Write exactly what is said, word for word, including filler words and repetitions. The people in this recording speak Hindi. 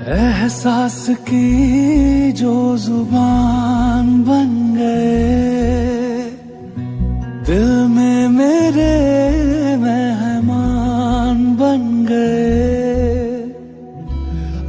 एहसास की जो जुबान बन गए, दिल में मेरे